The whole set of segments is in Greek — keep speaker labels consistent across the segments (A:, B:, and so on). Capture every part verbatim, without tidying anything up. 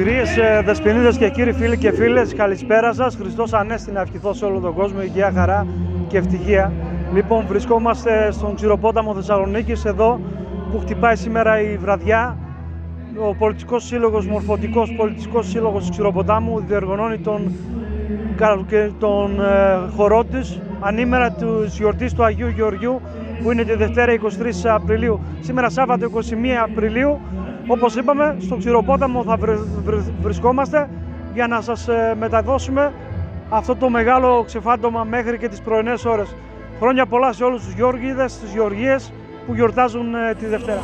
A: Κυρίες, δεσποινίδες και κύριοι φίλοι και φίλες, καλησπέρα σας. Χριστός Ανέστη να ευχηθώ σε όλο τον κόσμο, υγεία, χαρά και ευτυχία. Λοιπόν, βρισκόμαστε στον Ξηροπόταμο Θεσσαλονίκης, εδώ που χτυπάει σήμερα η βραδιά. Ο Πολιτικός Σύλλογος, Μορφωτικός Πολιτικός Σύλλογος του Ξηροποτάμου διοργανώνει τον, τον ε, χορό της ανήμερα της γιορτής του Αγίου Γεωργίου, που είναι τη Δευτέρα εικοστή τρίτη Απριλίου. Σήμερα Σάββατο εικοστή πρώτη Απριλίου. Όπως είπαμε, στο Ξηροπόταμο θα βρισκόμαστε για να σας μεταδώσουμε αυτό το μεγάλο ξεφάντωμα μέχρι και τις πρωινές ώρες. Χρόνια πολλά σε όλους τους Γεωργίδες, τις Γεωργίες που γιορτάζουν τη Δευτέρα.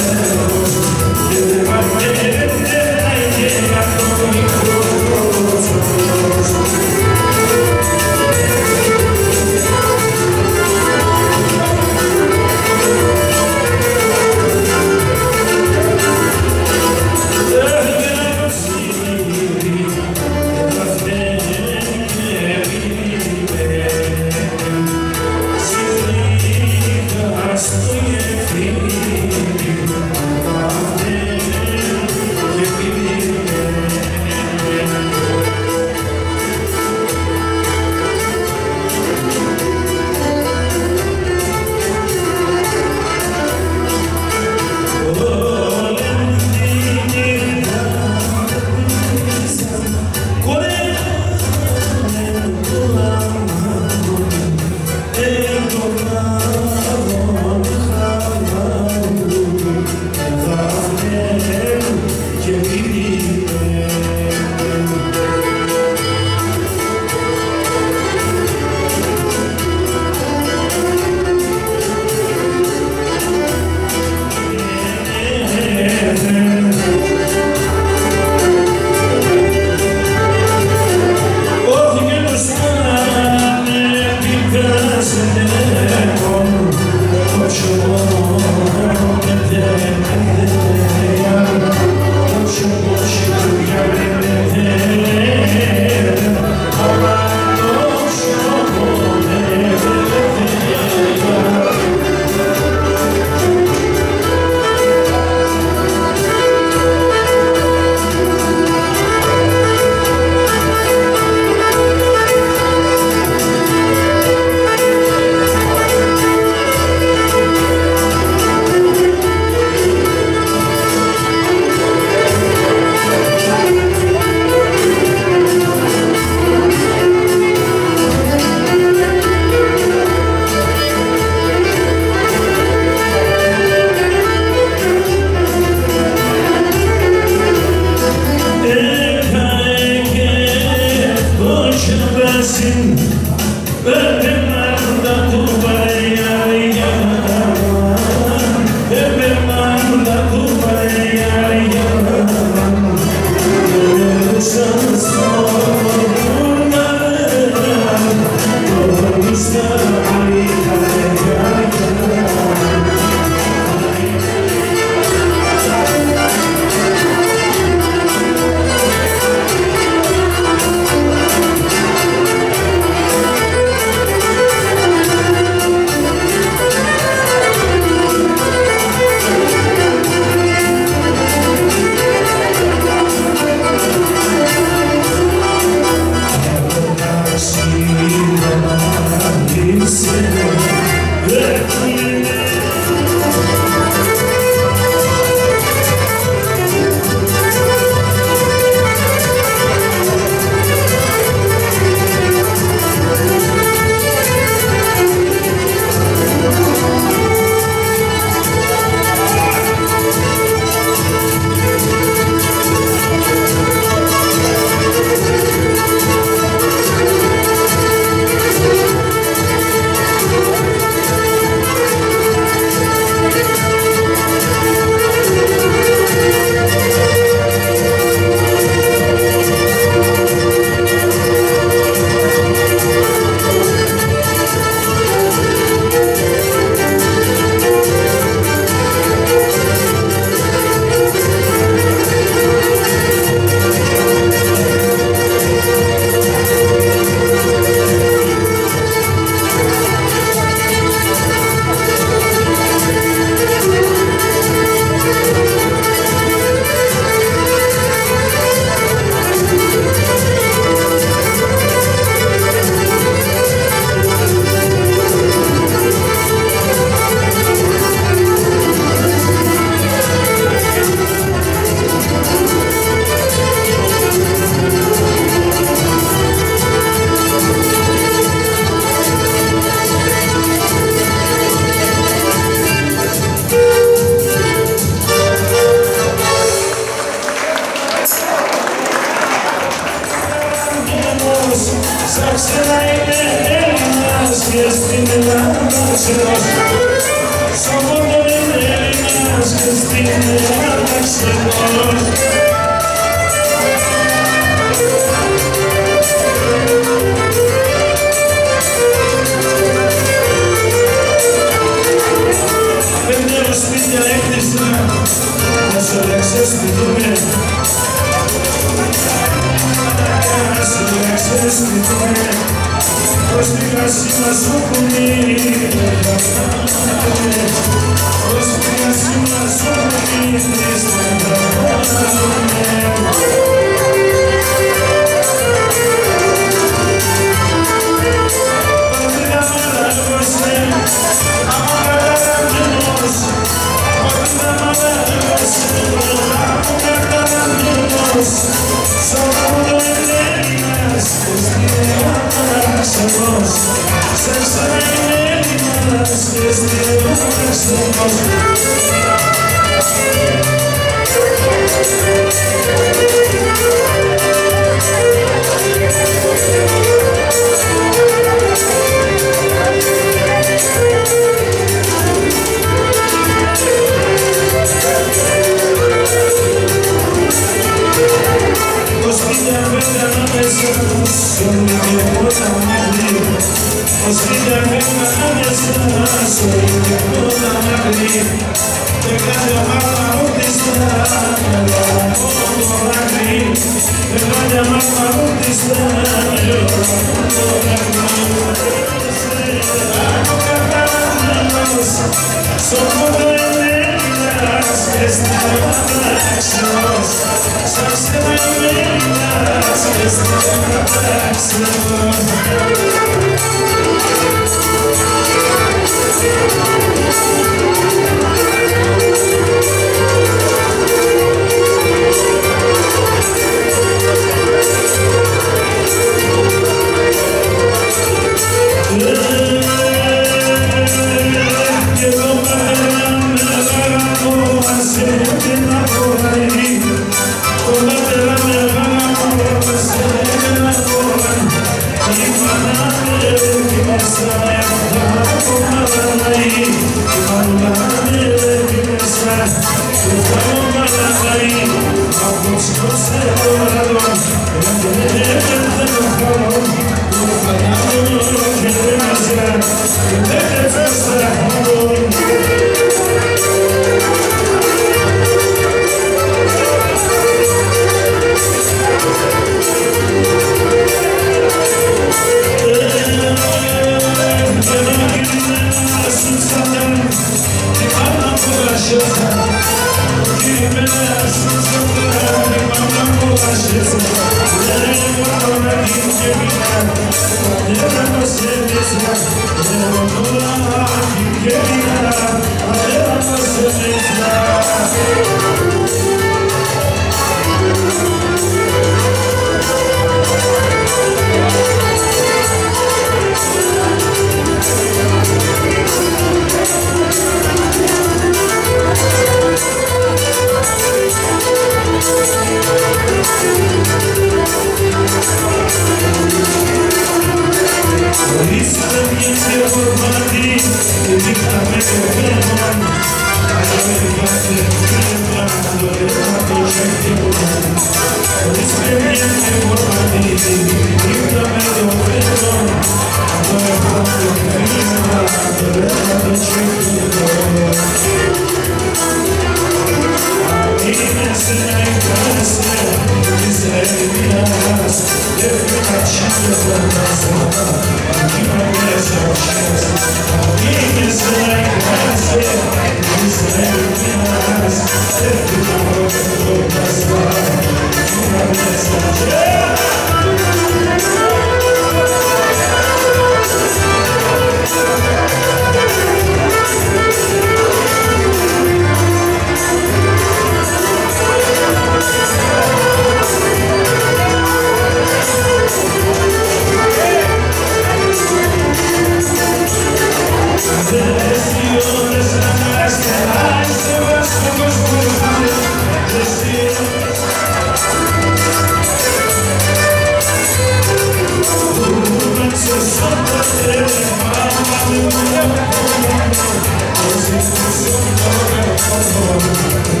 B: Thank you.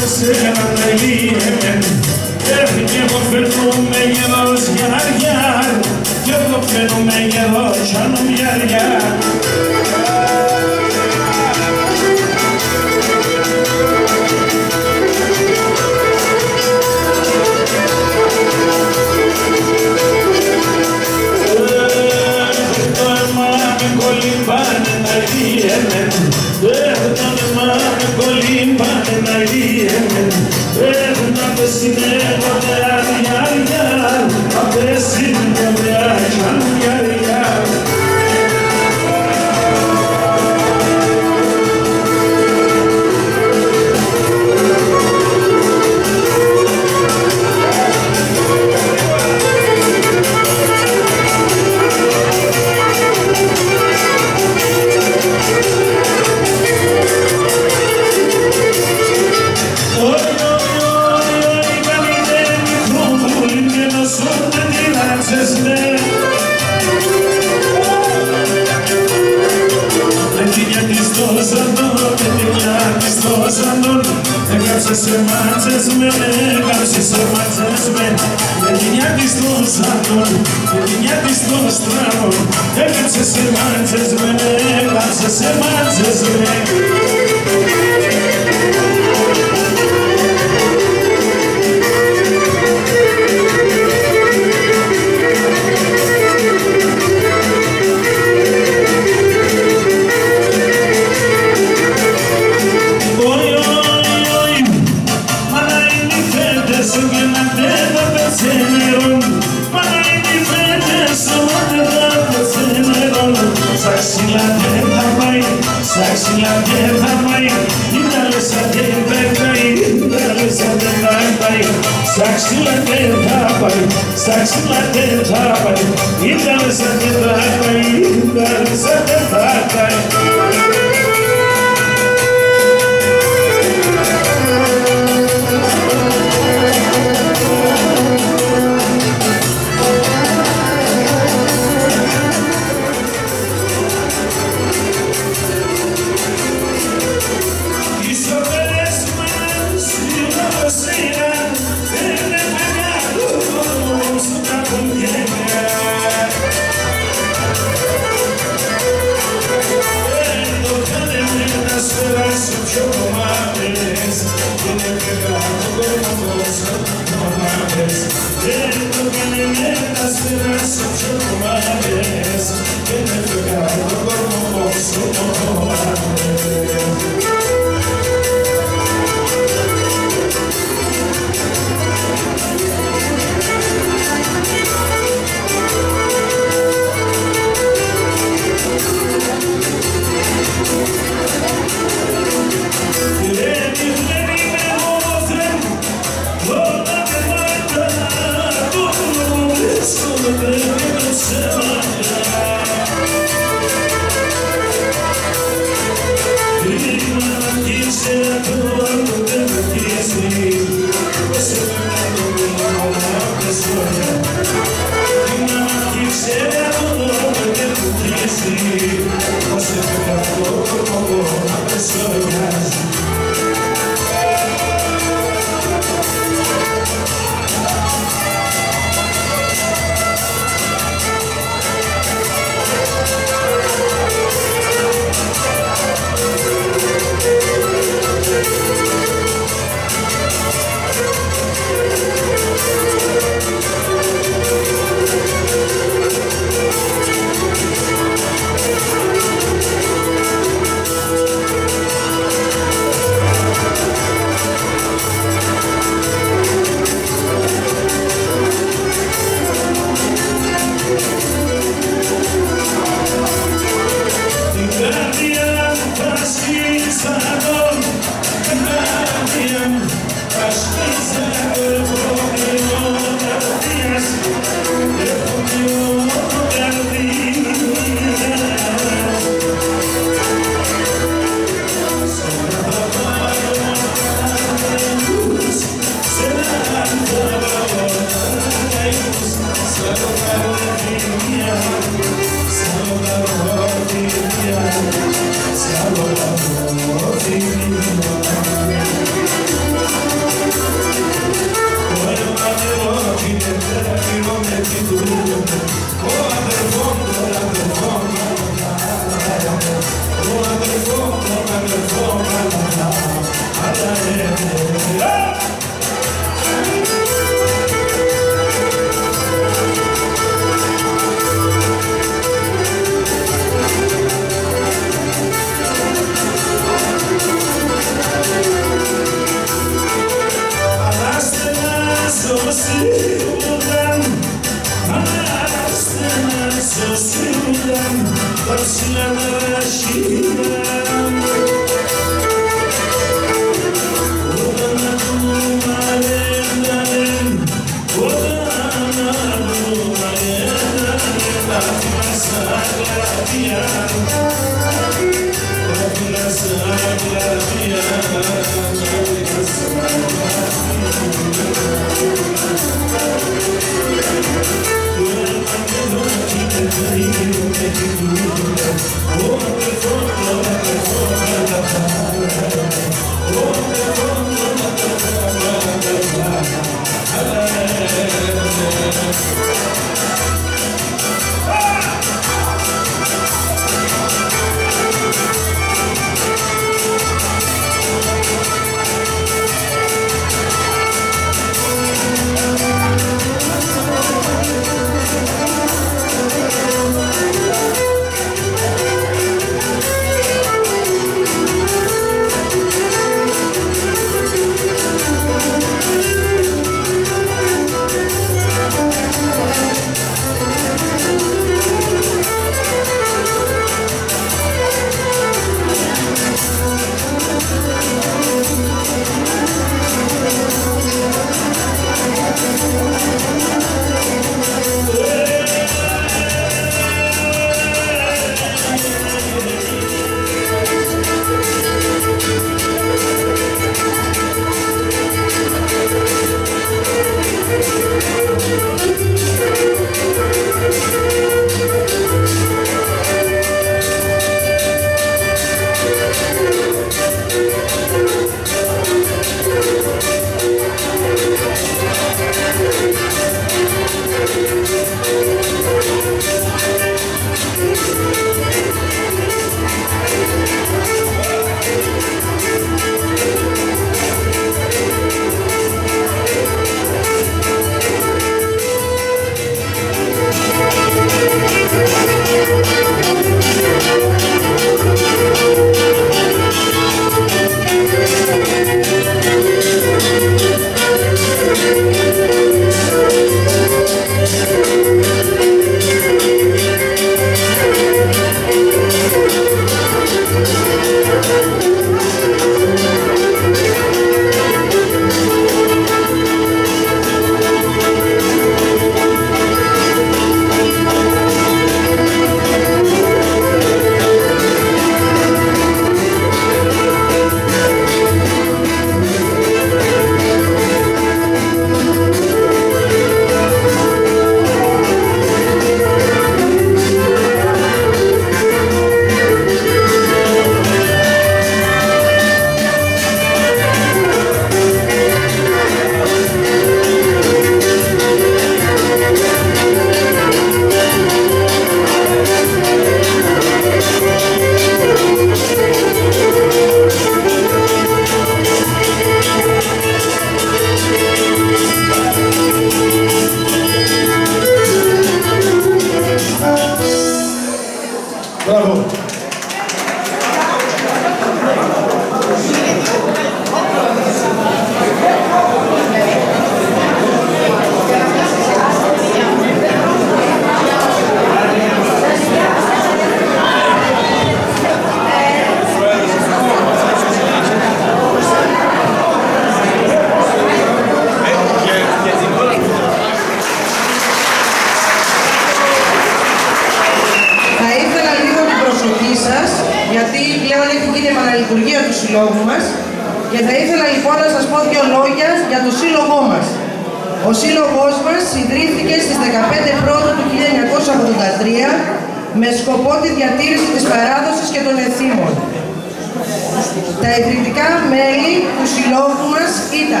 B: γιατί πλέον έχει γίνει επαναλειτουργία του συλλόγου μας και θα ήθελα λοιπόν να σας πω δύο λόγια για το σύλλογό μας. Ο σύλλογός μας ιδρύθηκε στις δεκαπέντε Πρώτου του χίλια εννιακόσια ογδόντα τρία με σκοπό τη διατήρηση της παράδοσης και των ενθύμων. Τα ιδρυτικά μέλη του συλλόγου μας ήταν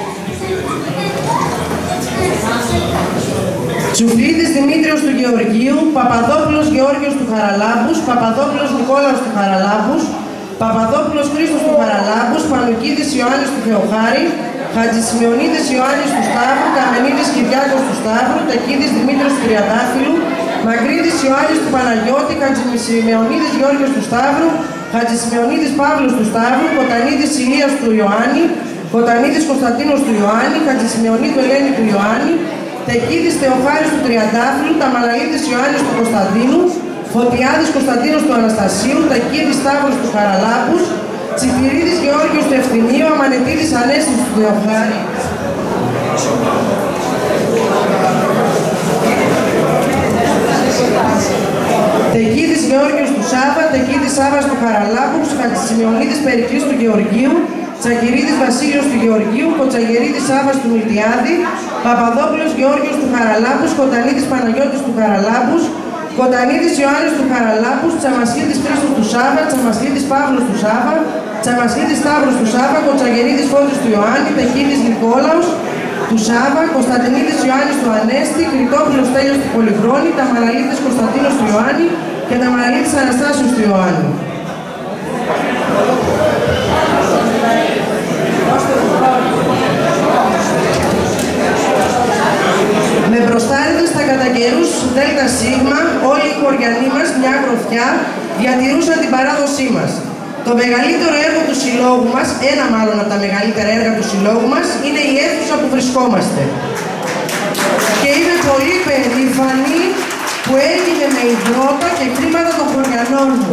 B: Τσουφλίδης Δημήτριος του Γεωργίου, Παπαδόπουλος Γεώργιος του Χαραλάμπους, Παπαδόπουλος Νικόλαος του Χαραλάμπους, Παπαδόπουλος Χρήστος του Χαραλάμπους, Πανουκίδης Ιωάννης του Θεοχάρη, Χατζησημεωνίδης Ιωάννης του Σταύρου, Καμενίδης Κυριάκος του Σταύρου, Τεκίδης Δημήτριος του Τριαντάφυλλου, Μακρύδης Ιωάννης του Παναγιώτη, Χατζησημεωνίδης Γιώργιος του Σταύρου, Χατζησημεωνίδης Παύλος του Σταύρου, Κοτανίδης Ηλίας του Ιωάννη, Κοτανίδης Κωνσταντίνος του Ιωάννη, Χατζησημεωνίδου Ελένη του Ιωάννη, Τεκίδης Θεοχάρης του Τριαντάφυλλου, Ταμαναλίδης Ιωάννης του Κωνσταντίνου, Φωτιάδης Κωνσταντίνος του Αναστασίου, Τεκίδης Σταύρος του Χαραλάμπους, Τσιφυρίδης Γεώργιος του Ευθυμίου, Αμανετίδης Ανέστης του Θεοχάρη, Τεκίδης Γεώργιος του Σάβα, Τεκίδης Σάβας του Χαραλάμπου, Χατζησημεωνίδης Περικλής του Γεωργίου, Τσακυρίδης Βασίλειος του Γεωργίου, Κοτσαγερίδης Σάβας του Μιλτιάδη, Παπαδόπουλος Γεώργιος του Χαραλάμπους, Κοτανίδης Παναγιώτης του Χαραλάμπους, Κοτανίδης Ιωάννης του Χαραλάμπους, Τσαμασλίδης Χρήστος του Σάβα, Τσαμασλίδης Παύλος του Σάβα, Τσαμασλίδης Σταύρος του Σάβα, Κοτσαγερίδης Φώτης του Ιωάννη, Τεκίδης Νικόλαος του Σάβα, Κωνσταντινίδης Ιωάννης του Ανέστη, Κρητόπουλος Τέλειος του Πολυχρόνη, Ταμαναλίδης Κωνσταντίνος του Ιωάννη και Ταμαναλίδης Αναστάσιος του Ιωάννη. Με μπροστάριδες στα κατά καιρούς Δέλτα Σίγμα, όλοι οι χωριανοί μας, μια γροθιά, διατηρούσαν την παράδοσή μας. Το μεγαλύτερο έργο του συλλόγου μας, ένα μάλλον από τα μεγαλύτερα έργα του συλλόγου μας, είναι η αίθουσα που βρισκόμαστε. Και είμαι πολύ περήφανη που έγινε με υδρότα και χρήματα των χωριανών μου.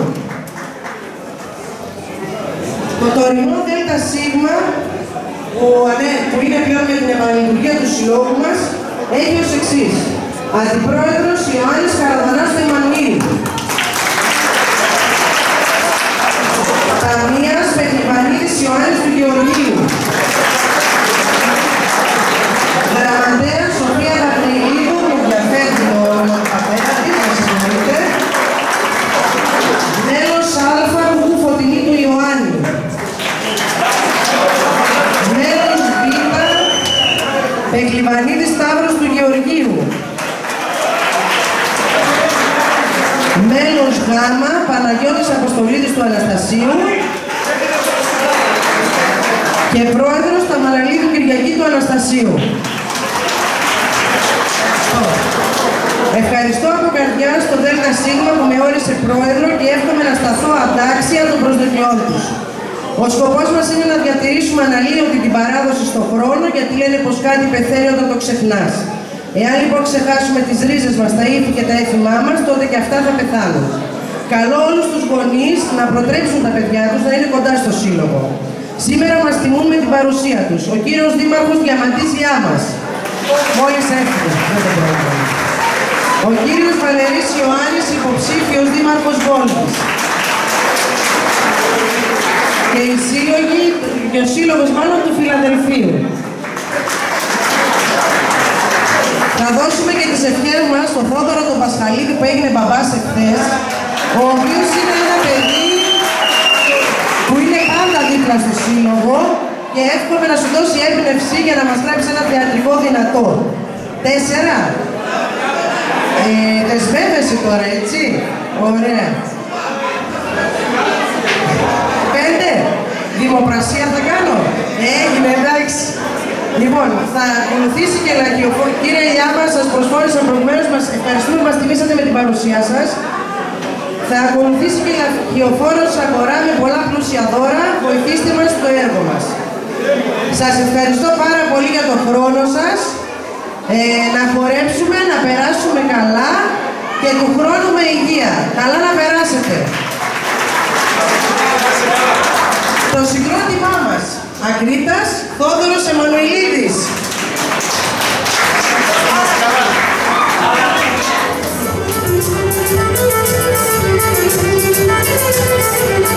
B: Το τωρινό Δέλτα Σίγμα, που, που είναι πλέον με την επαναλειτουργία του συλλόγου μας, έχει ως εξής. Αντιπρόεδρος Ιωάννης Καραδανάς του Εμμανουήλ. Ταμείας Πετρυπανίδης Ιωάννης του Γεωργίου. Γραμματέας Σοφία Δαπνεϊλίδου, μου διαφέρει το όνομα του απέναντι, να συγχωρείτε. Μέλος Α του Φωτεινή του Ιωάννη. Μέλος Β, Πεκλιβανίδης Σταύρος του Γεωργίου. Μέλος Γ, Παναγιώτης Αποστολίδης του Αναστασίου. Και πρόεδρος Ταμαναλίδου Κυριακή του Αναστασίου. Ευχαριστώ από καρδιά στο Δέλτα Σίγμα που με όρισε πρόεδρο και εύχομαι να σταθώ αντάξια των προσδοκιών τους. Ο σκοπός μας είναι να διατηρήσουμε αναλύωτη την παράδοση στον χρόνο, γιατί λένε πως κάτι πεθαίνει όταν το ξεχνάς. Εάν λοιπόν ξεχάσουμε τις ρίζες μας, τα ήθη και τα έθιμά μας, τότε και αυτά θα πεθάνουν. Καλώ όλους τους γονείς να προτρέψουν τα παιδιά τους να είναι κοντά στο σύλλογο. Σήμερα μας τιμούν με την παρουσία τους. Ο κύριος Δήμαρχος Διαμαντίζιά μας. Μόλις έφυγε, δεν το πρόβλημα. Ο κύριος Βαλερής Ιωάννης, υποψήφιος Δήμαρχος Βόλτης. Και οι σύλλογοι, και ο σύλλογος μάλλον του Φιλαδελφίου. Θα δώσουμε και τις ευχές μας στον Θόδωρο τον Πασχαλίδη που έγινε μπαμπάς εχθές, ο οποίος είναι ένα παιδί που είναι πάντα δίπλα στο σύλλογο και εύχομαι να σου δώσει έμπνευση για να μας γράψει ένα θεατρικό δυνατό. Τέσσερα. Ε, δεσμεύεσαι τώρα, έτσι. Ωραία. Πέντε. Δημοπρασία θα κάνω. Έγινε, εντάξει. Λοιπόν, θα ακολουθήσει και λακιοφόρο. Κύριε Λιάμα, σας προσφόρησα προηγουμένως, μας ευχαριστούμε που μας τιμήσατε με την παρουσία σας. Θα ακολουθήσει και λακιοφόρος αγορά με πολλά πλούσια δώρα. Βοηθήστε μας στο έργο μας. Σας ευχαριστώ πάρα πολύ για τον χρόνο σας. Ε, να χορέψουμε, να περάσουμε καλά και του χρόνου με υγεία. Καλά να περάσετε. Το συγκρότημά μας, Ακρίτας Θόδωρος Εμμανουηλίδης. Thank you.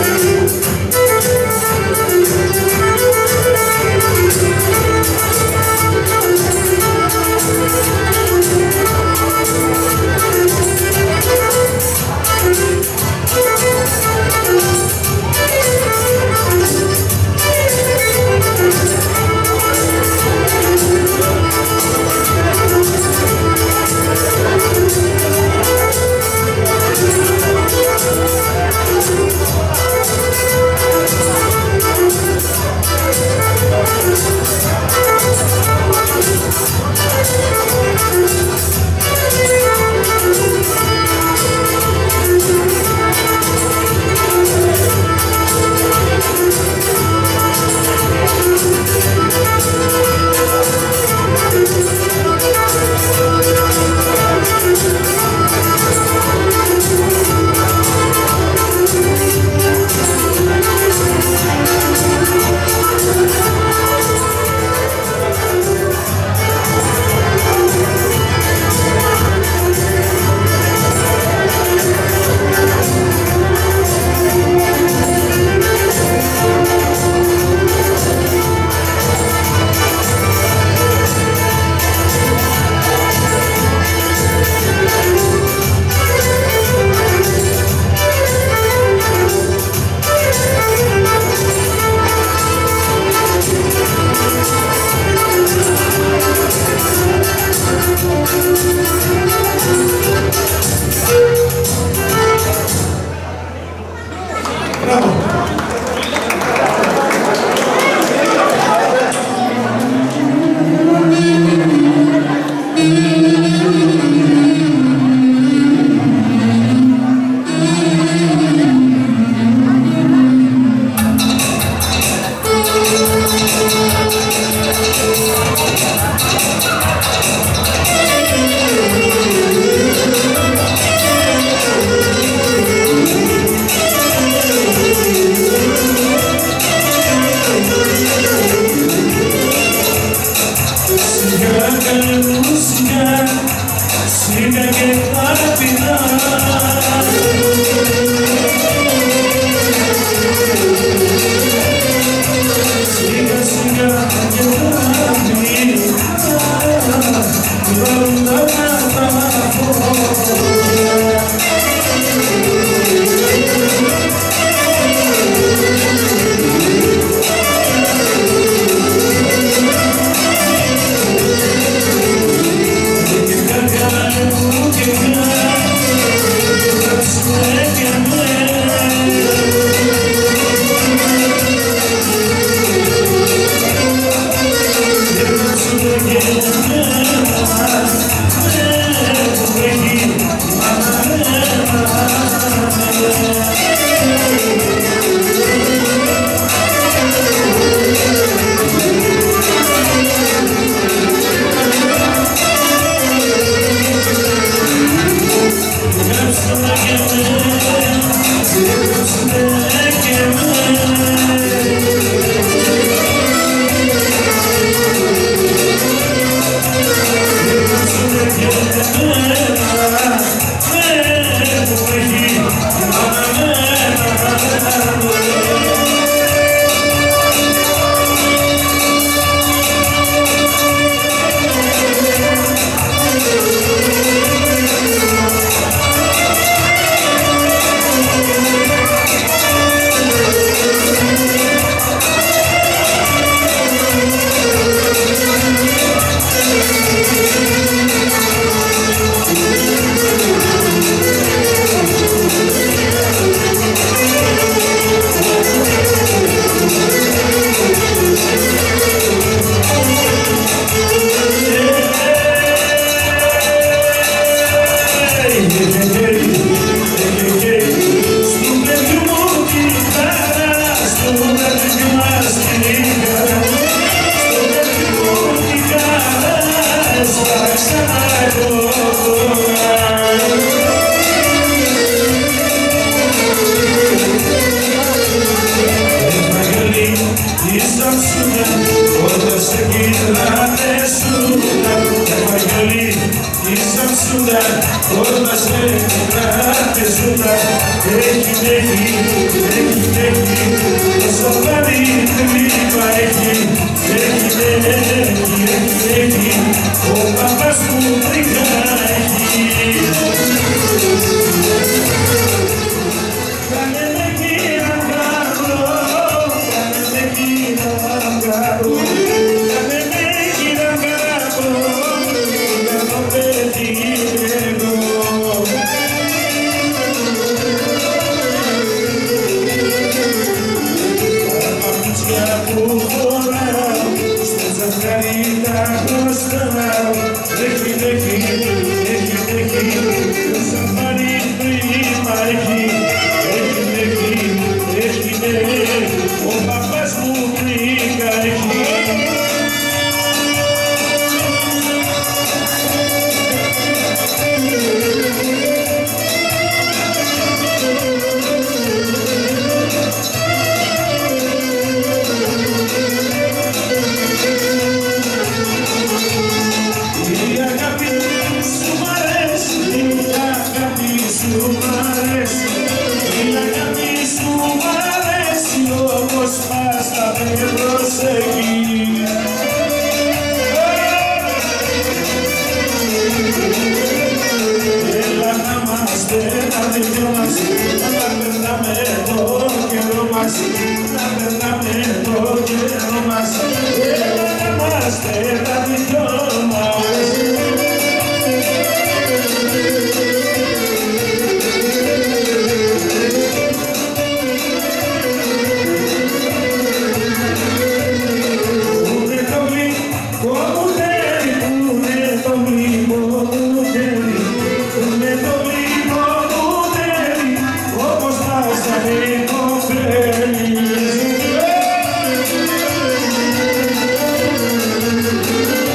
C: Thank you.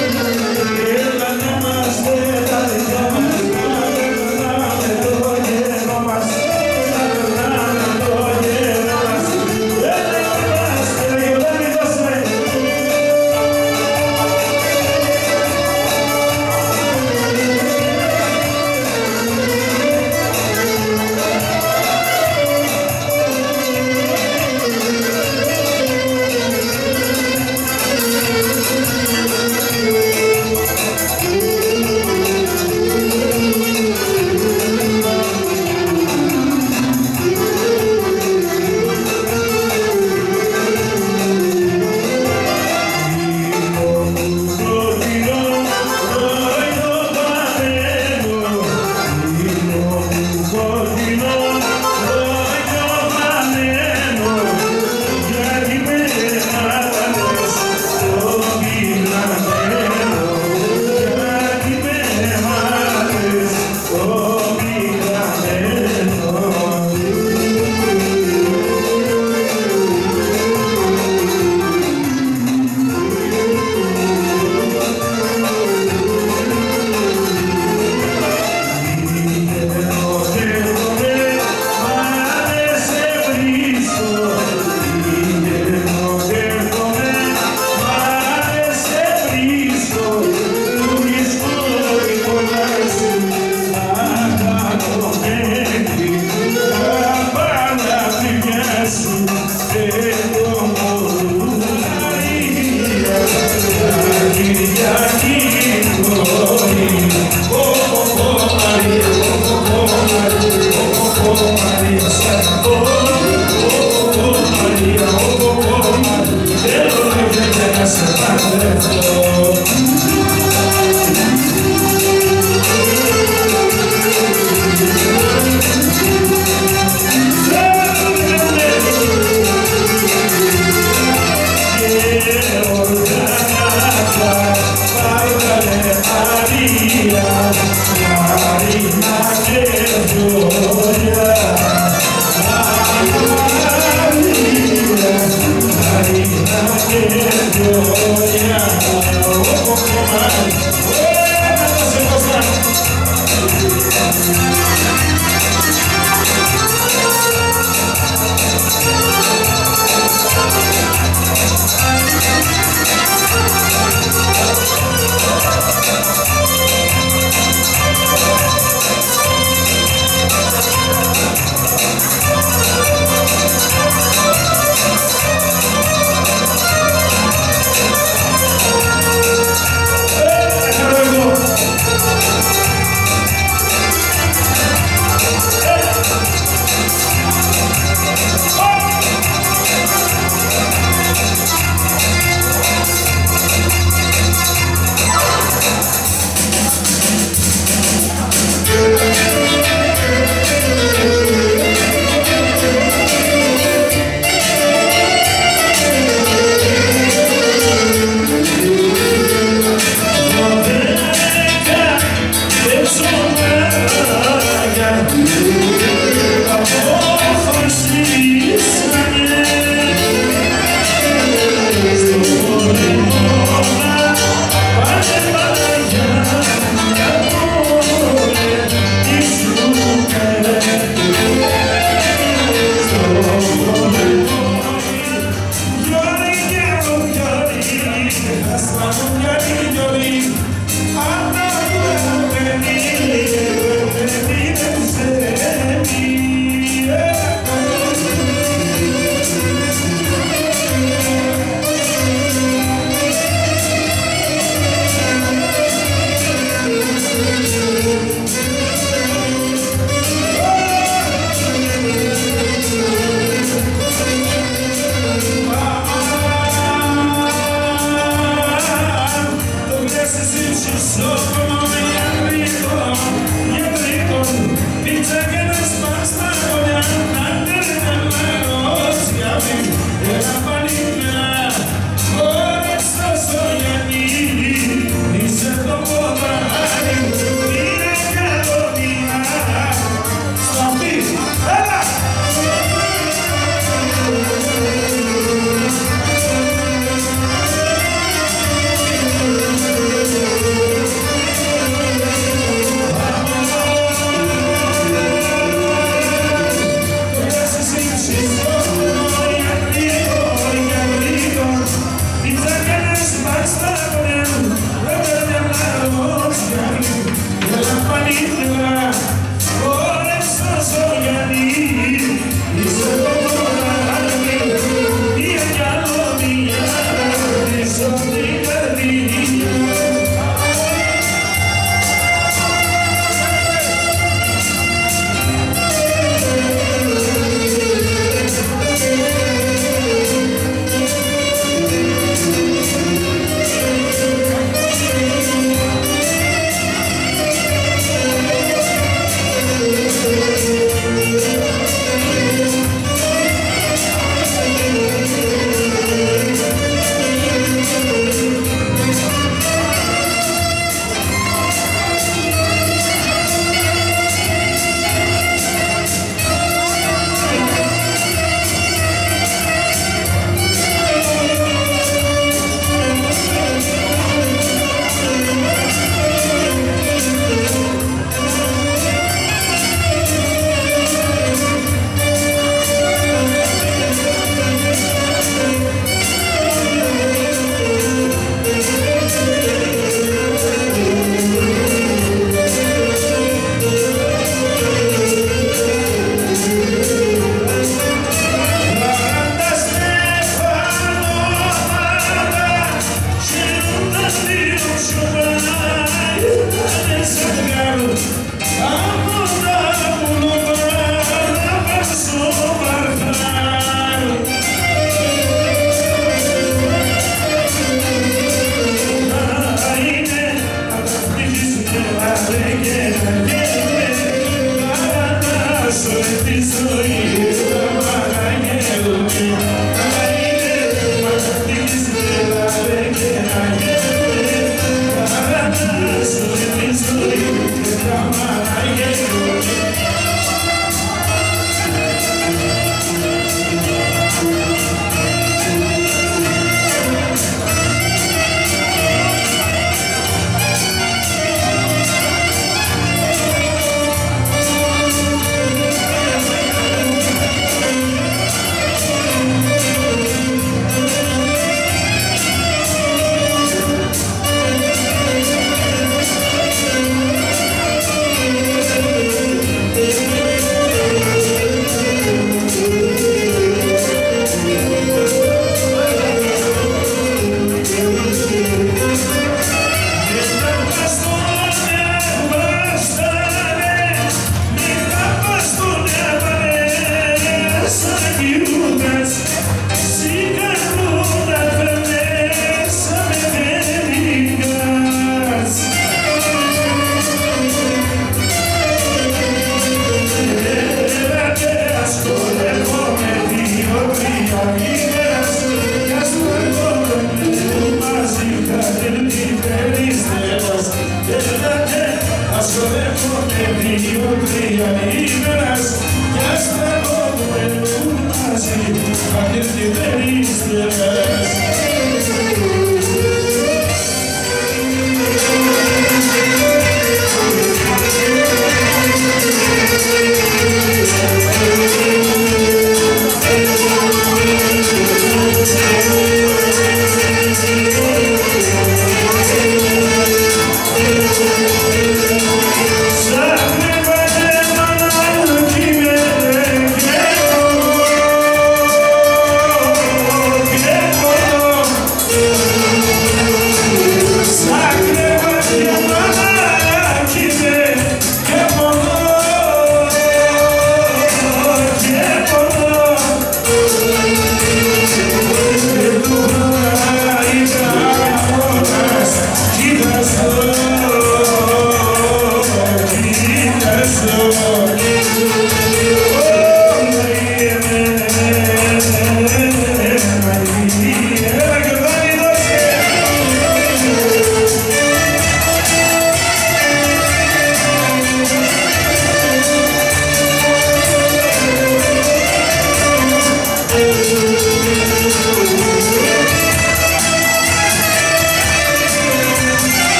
C: Yeah.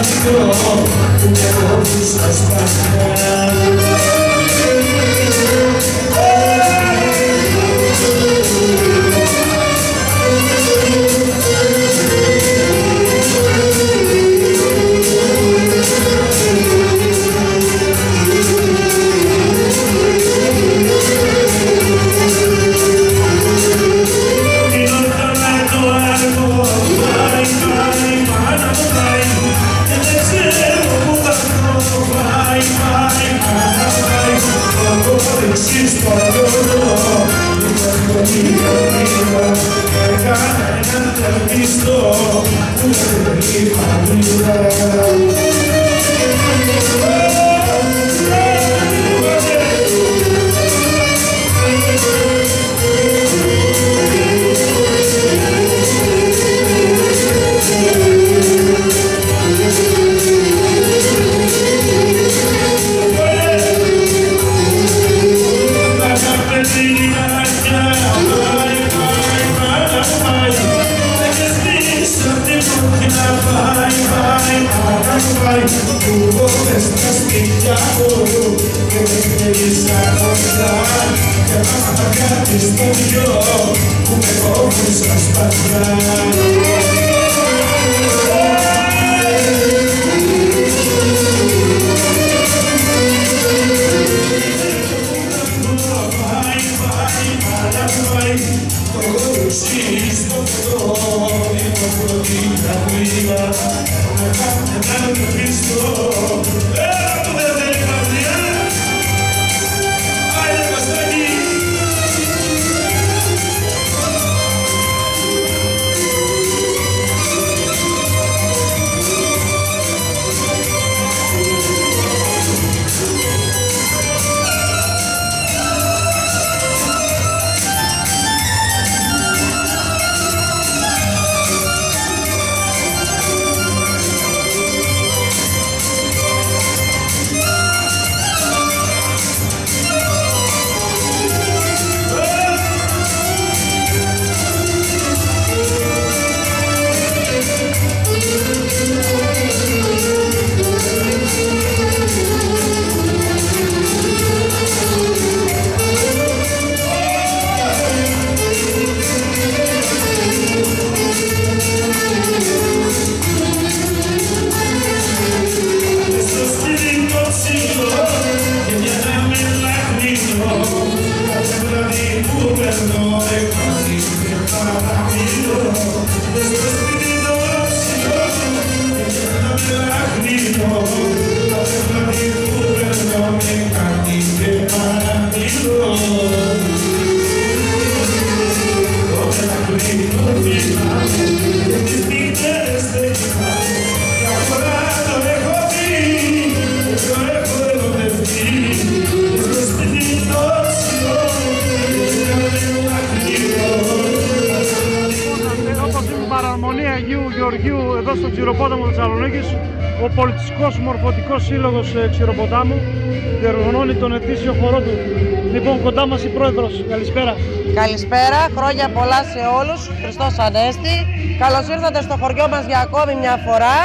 A: Αγίου Γεωργίου εδώ στο Ξηροπόταμο Θεσσαλονίκης, ο Πολιτιστικός Μορφωτικός Σύλλογος Ξηροποτάμου διοργανώνει τον ετήσιο χορό του. Λοιπόν, κοντά μας η Πρόεδρος. Καλησπέρα.
C: Καλησπέρα, χρόνια πολλά σε όλους. Χριστός Ανέστη. Καλώς ήρθατε στο χωριό μας για ακόμη μια φορά.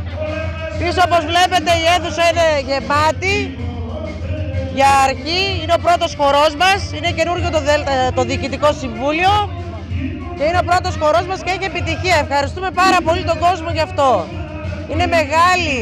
C: Πίσω, όπως βλέπετε, η αίθουσα είναι γεμάτη. Για αρχή, είναι ο πρώτος χορός μας. Είναι καινούργιο το, το Διοικητικό Συμβούλιο. Και είναι ο πρώτος χορός μας και έχει επιτυχία. Ευχαριστούμε πάρα πολύ τον κόσμο γι' αυτό. Είναι μεγάλη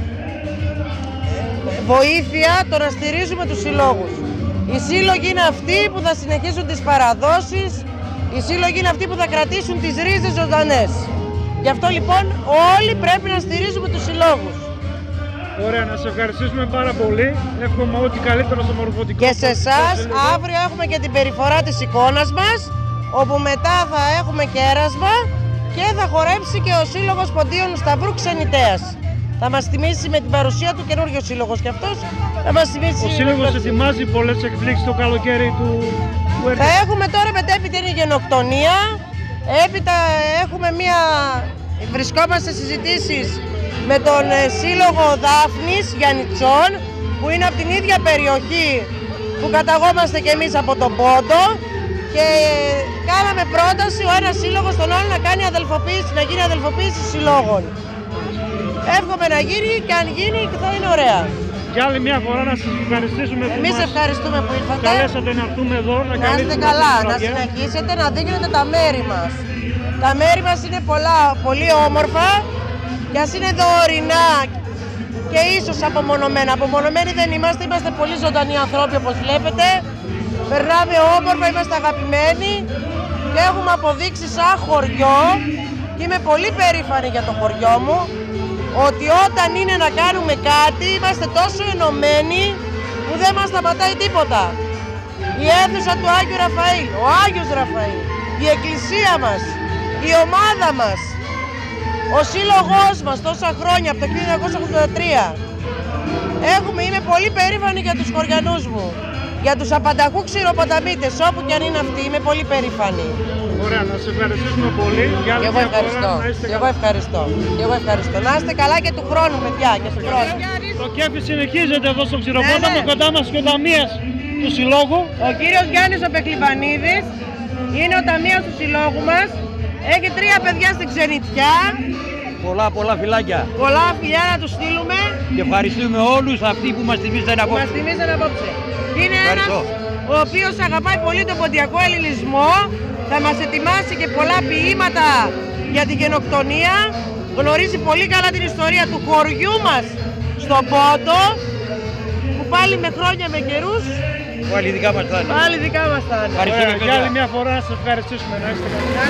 C: βοήθεια το να στηρίζουμε τους συλλόγους. Οι σύλλογοι είναι αυτοί που θα συνεχίσουν τις παραδόσεις. Οι σύλλογοι είναι αυτοί που θα κρατήσουν τις ρίζες ζωντανές. Γι' αυτό λοιπόν όλοι πρέπει να στηρίζουμε τους συλλόγους.
A: Ωραία, να σε ευχαριστήσουμε πάρα πολύ. Εύχομαι ό,τι καλύτερο στο μορφωτικό.
C: Και σε εσάς, αύριο έχουμε και την περιφορά της εικόνας μας, όπου μετά θα έχουμε κέρασμα και θα χορέψει και ο Σύλλογος Ποντίων Σταυρού Ξενιτέας. Θα μας τιμήσει με την παρουσία του καινούργιο σύλλογος και αυτός θα μας τιμήσει.
A: Ο σύλλογος ετοιμάζει πολλές εκπλήξεις το καλοκαίρι του που έρχεται.
C: Θα έχουμε τώρα μετέπειτα είναι η γενοκτονία, έπειτα έχουμε μία, βρισκόμαστε σε συζητήσεις με τον Σύλλογο Δάφνης Γιαννιτσών, που είναι από την ίδια περιοχή που καταγόμαστε και εμείς από τον Πόντο, και κάναμε πρόταση ο ένας σύλλογος τον άλλο να κάνει αδελφοποίηση, να γίνει αδελφοποίηση συλλόγων. Εύχομαι να γίνει και αν γίνει θα είναι ωραία.
A: Και άλλη μια φορά να σας ευχαριστήσουμε.
C: Εμείς ευχαριστούμε που ήρθατε.
A: Καλέσατε να έρθουμε εδώ, να,
C: να είστε καλά, να συνεχίσετε να δείχνετε τα μέρη μας. Τα μέρη μας είναι πολλά, πολύ όμορφα και ας είναι εδώ ορεινά και ίσως απομονωμένα. Απομονωμένοι δεν είμαστε, είμαστε πολύ ζωντανοί ανθρώποι όπως βλέπετε. Περνάμε όμορφα, είμαστε αγαπημένοι και έχουμε αποδείξει σαν χωριό και είμαι πολύ περήφανη για το χωριό μου ότι όταν είναι να κάνουμε κάτι είμαστε τόσο ενωμένοι που δεν μας σταματάει τίποτα. Η αίθουσα του Άγιου Ραφαήλ, ο Άγιος Ραφαήλ, η εκκλησία μας, η ομάδα μας, ο σύλλογός μας τόσα χρόνια από το χίλια εννιακόσια ογδόντα τρία. Έχουμε, είμαι πολύ περήφανη για τους χωριανούς μου, για τους απανταχού ξηροποταμίτες, όπου και αν είναι αυτοί, είμαι πολύ περήφανη.
A: Ωραία, να σε ευχαριστήσουμε πολύ.
C: Και εγώ ευχαριστώ. Και εγώ ευχαριστώ. Και εγώ ευχαριστώ. Να είστε καλά και του χρόνου, παιδιά. Και του χρόνου.
A: Το κέφι συνεχίζεται εδώ στο Ξηροπόταμο, ναι, ναι. Κοντά μας και ο ταμείας του Συλλόγου.
C: Ο κύριος Γιάννης ο Πεκλιβανίδης είναι ο ταμείας του Συλλόγου μας. Έχει τρία παιδιά στην Ξενιτιά.
D: Πολλά, πολλά φιλάκια.
C: Πολλά φιλιά να τους στείλουμε.
D: Και ευχαριστούμε όλους αυτοί που μας τιμήσαν απόψε.
C: Μας τιμήσαν απόψε. Είναι ένας ο οποίος αγαπάει πολύ τον ποντιακό ελληνισμό. Θα μας ετοιμάσει και πολλά ποίηματα για την γενοκτονία. Γνωρίζει πολύ καλά την ιστορία του χωριού μας στον Πόντο, που πάλι με χρόνια με καιρούς.
D: Πάλι δικά μας θα είναι.
C: Πάλι δικά μας θα είναι.
A: Ωραία, για άλλη μια φορά να σας ευχαριστήσουμε. Να είστε καλά.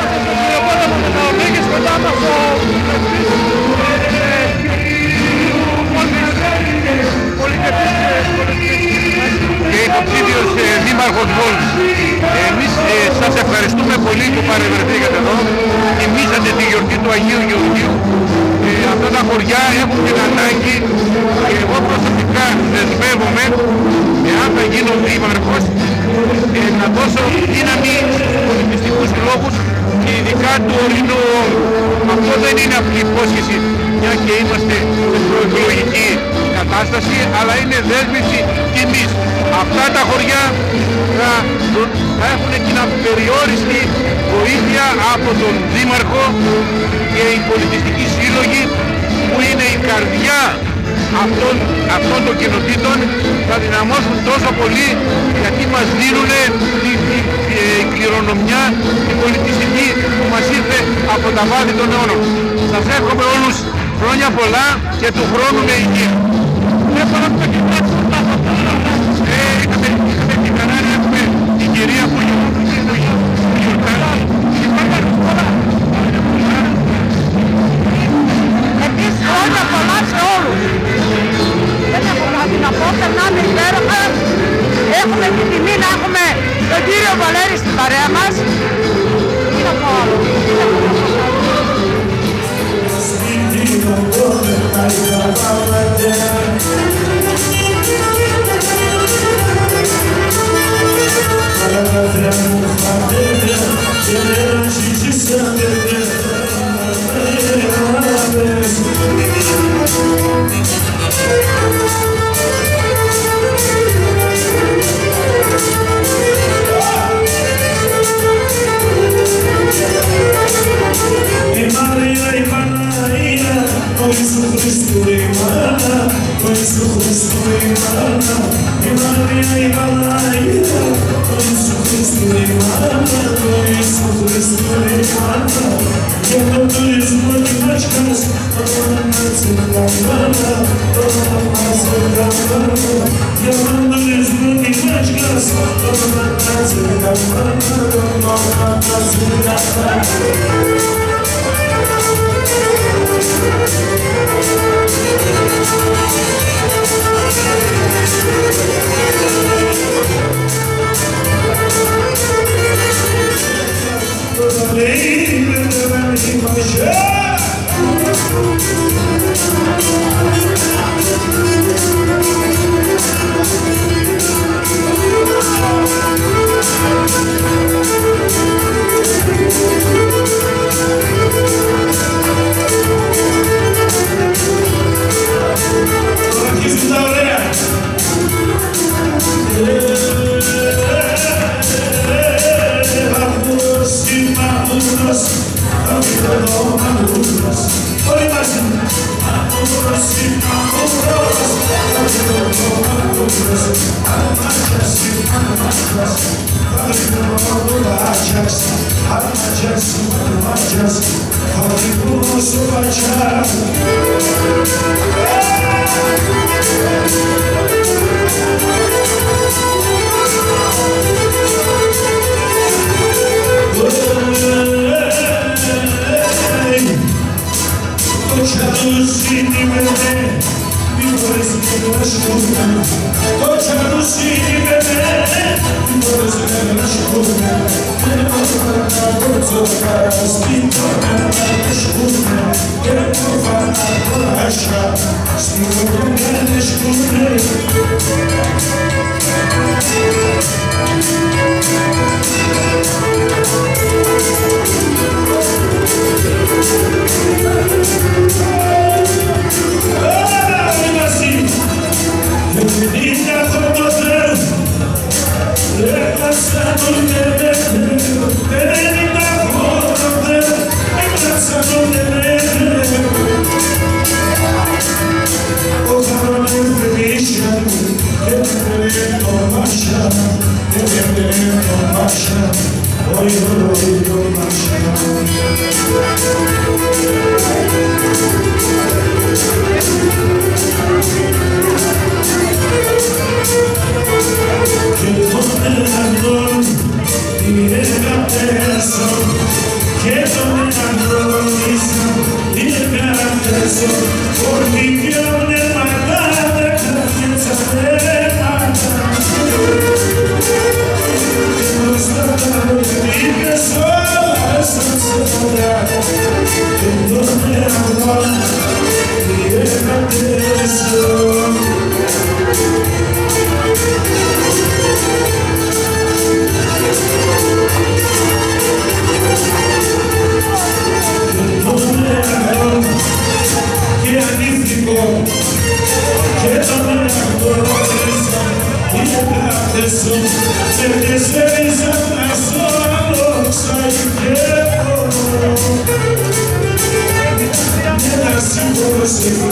E: Και υποψήφιος ε, δήμαρχος Βόλης. Εμείς ε, σας ευχαριστούμε πολύ που παρευρεθήκατε εδώ. Τιμήσατε τη γιορτή του Αγίου Γεωργίου. Ε, αυτά τα χωριά έχουν την ανάγκη και εγώ προσωπικά δεσμεύομαι, εάν θα γίνω δήμαρχος, ε, να δώσω δύναμη στους πολιτιστικούς λόγους και ειδικά του ορεινού όρου. Αυτό δεν είναι απλή υπόσχεση, μια και είμαστε σε προεκλογική κατάσταση, αλλά είναι δέσμευση και εμείς. Αυτά τα χωριά θα, θα έχουν την απεριόριστη βοήθεια από τον Δήμαρχο και οι πολιτιστικοί σύλλογοι που είναι η καρδιά αυτών, αυτών των κοινοτήτων, θα δυναμώσουν τόσο πολύ γιατί μας δίνουν τη, τη, τη, τη κληρονομιά, την πολιτιστική που μας ήρθε από τα βάθη των αιώνων. Σας εύχομαι όλους χρόνια πολλά και του χρόνου με υγεία. Ε, είχαμε, είχαμε την χαρά να έχουμε την κυρία που γιορτάζει.
C: Επίσης χρόνια πολλά σε όλους. Δεν έχω κάτι να πω, περνάμε υπέροχα. Έχουμε την τιμή να έχουμε τον κύριο Βαλέρη στην παρέα μας. Τι να πω άλλο.
F: We'll be right back. Você